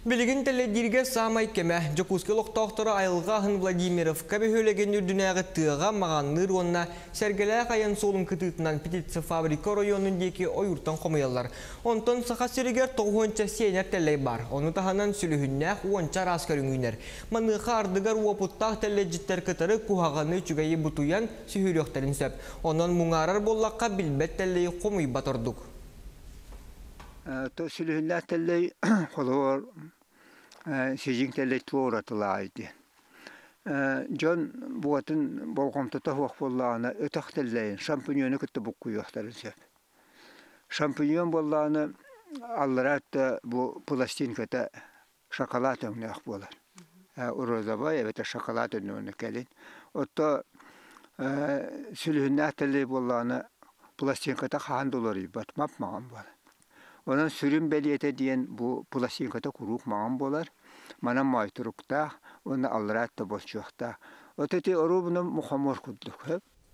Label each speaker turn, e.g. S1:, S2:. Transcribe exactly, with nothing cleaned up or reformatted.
S1: Билигин теледирге самай кеме, Жокускелок тоқтыры Айылғахын Владимиров кәбі үрдінәғі тыға мағанныр онна сәргелі қайын солын кытытынан петиция фабрика районындекі ойыртан қомыялар. Онтон сақа сірігер тоғуынша сенер телей бар. Оны таханан сүліхіннәқ уонча раскарың Маныққа ардығар уапыттақ теледжиттер кытары кухағаны чүгайы бұтуян сүйіріқтерін сөп. Онын мұңарар боллаққа білбет телей қомый батырдық.
S2: Сүліхіннәқ телей қолуар Сежин телей туора тылайды. Жон буатын болғамтыта хуақ боллағына өтақ телейін шампиньоны күтті бұқ құйықтарын сөп. Шампиньон боллағына алларатта бұл пластинката шоколад өңнәқ болар. Урозабай әбеті шоколад өңнәқ кәлін. Отто сүліхіннәқ телей боллағына пластинката қан долары батмап маған болар. Onun sürüm beliyete diyen bu plasinkata kuruk mağam bolar. Mana mayturukta, onu alrat da boşçukta. Öteti orubunu muhamur kudluk hep.